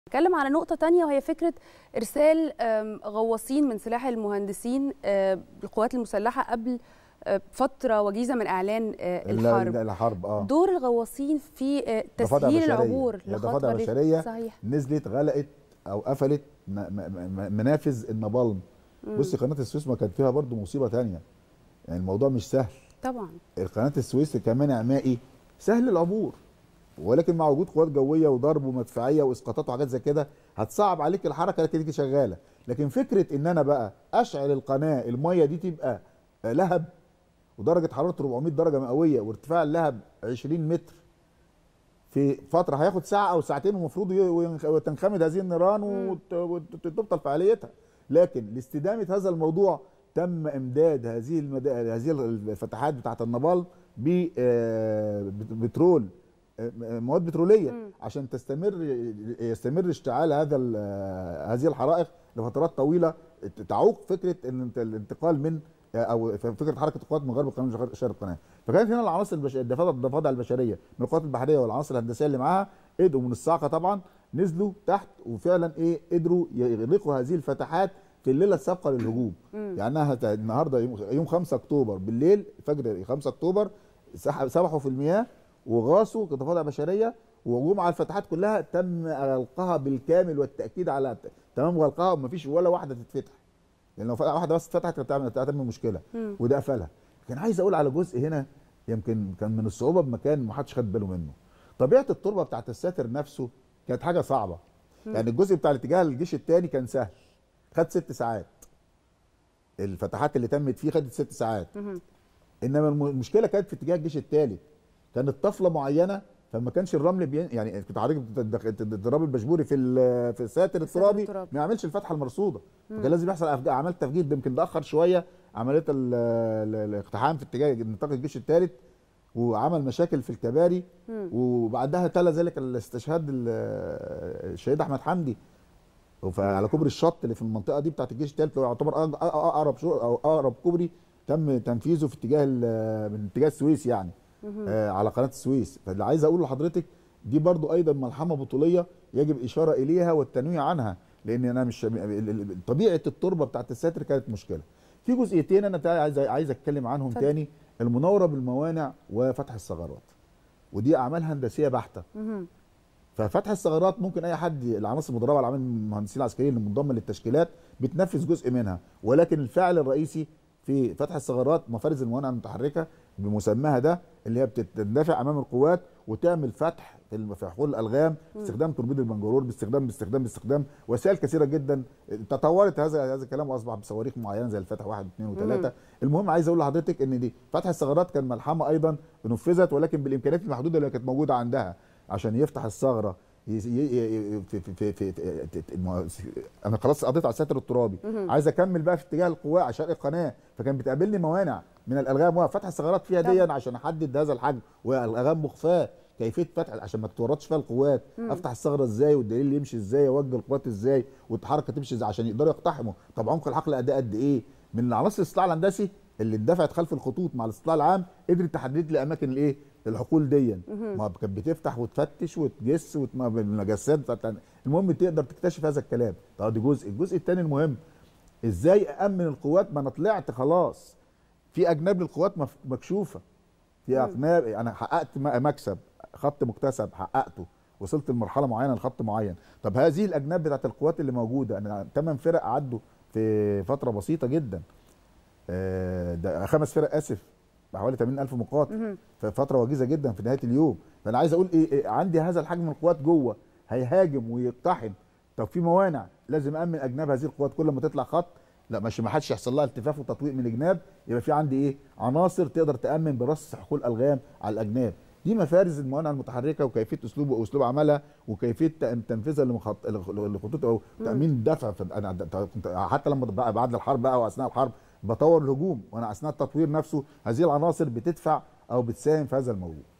نتكلم على نقطة تانية وهي فكرة إرسال غواصين من سلاح المهندسين للقوات المسلحة قبل فترة وجيزة من إعلان الحرب. دور الغواصين في تسهيل العبور لخطوة بشرية. صحيح. نزلت غلقت أو قفلت منافذ النابالم. بصي قناة السويس ما كانت فيها برضو مصيبة تانية، يعني الموضوع مش سهل طبعا. قناة السويس كمانع مائي سهل العبور، ولكن مع وجود قوات جويه وضرب ومدفعيه واسقاطات وحاجات زي كده هتصعب عليك الحركه اللي تيجي شغاله. لكن فكره ان انا بقى اشعل القناه الميه دي تبقى لهب ودرجه حراره 400 درجه مئويه وارتفاع اللهب 20 متر في فتره هياخد ساعه او ساعتين، ومفروض تنخمد هذه النيران وتبطل فعاليتها. لكن لاستدامه هذا الموضوع تم امداد هذه الفتحات بتاعه النابالم ببترول، مواد بتروليه عشان يستمر اشتعال هذه الحرائق لفترات طويله تعوق فكره ان الانتقال من او فكره حركه القوات من غرب القناه لشرق القناه. فكانت هنا العناصر الضفادع البشريه من القوات البحريه والعناصر الهندسيه اللي معاها قدروا من الصاعقه طبعا نزلوا تحت وفعلا قدروا يغلقوا هذه الفتحات في الليله السابقه للهجوم. يعني النهارده يوم 5 اكتوبر بالليل فجر 5 اكتوبر سبحوا في المياه وغاصوا كضفادع بشريه وهجوم على الفتحات كلها تم غلقها بالكامل والتاكيد على تمام غلقها ومفيش ولا واحده تتفتح، لان لو واحده بس اتفتحت كانت هتعمل مشكله وده قفلها. كان عايز اقول على جزء هنا يمكن كان من الصعوبه بمكان ما حدش خد باله منه. طبيعه التربه بتاعت الساتر نفسه كانت حاجه صعبه. يعني الجزء بتاع الاتجاه للجيش الثاني كان سهل، خد 6 ساعات. الفتحات اللي تمت فيه خدت 6 ساعات. انما المشكله كانت في اتجاه الجيش الثالث، كانت طفله معينه فما كانش الرمل يعني كنت حضرتك الضراب البشبوري في الساتر الترابي ما يعملش الفتحه المرصوده، فكان لازم يحصل عمليه تفجير. يمكن ده اخر شويه عمليه الاقتحام في اتجاه نطاق الجيش الثالث وعمل مشاكل في الكباري. وبعدها تلا ذلك الاستشهاد الشهيد احمد حمدي على كوبري الشط اللي في المنطقه دي بتاعت الجيش الثالث، اللي يعتبر اقرب كوبري تم تنفيذه في اتجاه من اتجاه السويس يعني. على قناه السويس. فاللي عايز اقوله لحضرتك دي برضو ايضا ملحمه بطوليه يجب اشاره اليها والتنويه عنها، لان انا مش طبيعه التربه بتاعت الساتر كانت مشكله. في جزئيتين انا عايز اتكلم عنهم تاني، المناوره بالموانع وفتح الثغرات، ودي اعمال هندسيه بحته. ففتح الثغرات ممكن اي حد العناصر المدربه على عمل المهندسين العسكريين المنضمه للتشكيلات بتنفذ جزء منها، ولكن الفاعل الرئيسي في فتح الثغرات مفارز الموانع المتحركه بمسماها ده اللي هي بتندفع امام القوات وتعمل فتح في حقول الالغام باستخدام توربيد البنجرور باستخدام وسائل كثيره جدا. تطورت هذا الكلام واصبح بصواريخ معينه زي الفتح 1 و2 و3. المهم عايز اقول لحضرتك ان دي فتح الثغرات كان ملحمه ايضا نفذت، ولكن بالامكانيات المحدوده اللي كانت موجوده عندها عشان يفتح الثغره. انا خلاص قضيت على الساتر الترابي، عايز اكمل بقى في اتجاه القواع على شرق القناه، فكان بتقابلني موانع من الالغام وفتح الثغرات فيها دي عشان احدد هذا الحجم، والالغام مخفاه كيفيه فتح عشان ما تتورطش فيها القوات. افتح الثغره ازاي والدليل يمشي ازاي اوجه القوات ازاي والحركه تمشي ازاي عشان يقدروا يقتحموا. طب عمق الحقل قد ايه؟ من عناصر الاستطلاع الهندسي اللي اندفعت خلف الخطوط مع الاستطلاع العام قدرت تحدد لي اماكن الحقول دي. ما كانت بتفتح وتفتش وتجس بالمجسات المهم تقدر تكتشف هذا الكلام. طب دي الجزء الثاني المهم، ازاي امن القوات؟ ما انا طلعت خلاص في اجناب للقوات مكشوفه، في اجناب انا حققت مكسب، خط مكتسب حققته، وصلت لمرحله معينه لخط معين. طب هذه الاجناب بتاعت القوات اللي موجوده، انا 8 فرق عدوا في فتره بسيطه جدا، ده 5 فرق اسف بحوالي 80,000 مقاتل في فتره وجيزه جدا في نهايه اليوم. فانا عايز اقول عندي هذا الحجم من القوات جوه هيهاجم ويقتحم. طب في موانع لازم امن اجناب هذه القوات، كل ما تطلع خط لا ما حدش يحصل لها التفاف وتطويق من الجناب، يبقى في عندي عناصر تقدر تامن برص حقول الغام على الاجناب. دي مفارز الموانع المتحركه وكيفيه اسلوب عملها وكيفيه تنفيذها لخطوط او تامين الدفع. حتى لما بعد الحرب بقى واثناء الحرب بطور الهجوم، وانا اثناء التطوير نفسه هذه العناصر بتدفع او بتساهم في هذا الموضوع.